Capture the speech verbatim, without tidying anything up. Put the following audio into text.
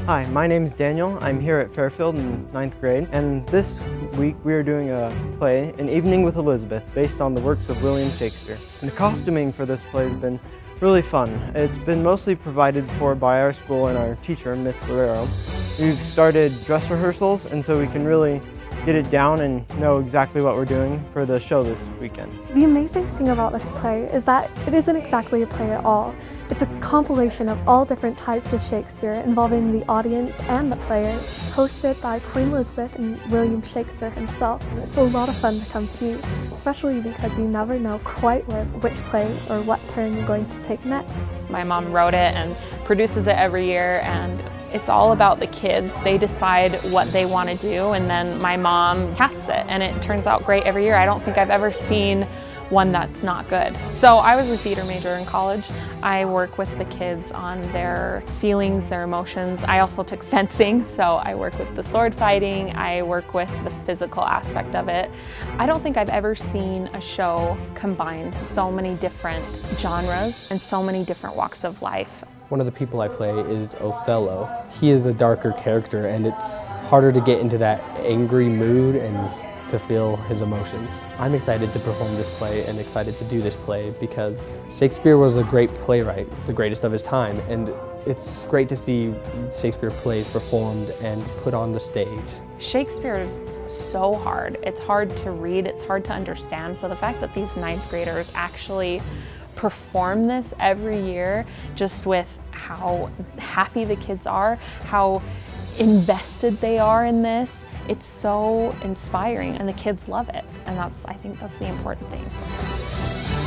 Hi, my name is Daniel. I'm here at Fairfield in ninth grade, and this week we are doing a play, An Evening with Elizabeth, based on the works of William Shakespeare. And the costuming for this play has been really fun. It's been mostly provided for by our school and our teacher, Miss Lorero. We've started dress rehearsals, and so we can really get it down and know exactly what we're doing for the show this weekend. The amazing thing about this play is that it isn't exactly a play at all. It's a compilation of all different types of Shakespeare involving the audience and the players, hosted by Queen Elizabeth and William Shakespeare himself. It's a lot of fun to come see, especially because you never know quite where, which play or what turn you're going to take next. My mom wrote it and produces it every year, and it's all about the kids. They decide what they want to do, and then my mom casts it, and it turns out great every year. I don't think I've ever seen one that's not good. So I was a theater major in college. I work with the kids on their feelings, their emotions. I also took fencing, so I work with the sword fighting. I work with the physical aspect of it. I don't think I've ever seen a show combine so many different genres and so many different walks of life. One of the people I play is Othello. He is a darker character, and it's harder to get into that angry mood and to feel his emotions. I'm excited to perform this play and excited to do this play because Shakespeare was a great playwright, the greatest of his time, and it's great to see Shakespeare plays performed and put on the stage. Shakespeare is so hard. It's hard to read, it's hard to understand, so the fact that these ninth graders actually perform this every year, just with how happy the kids are, how invested they are in this, it's so inspiring, and the kids love it, and that's, I think that's the important thing.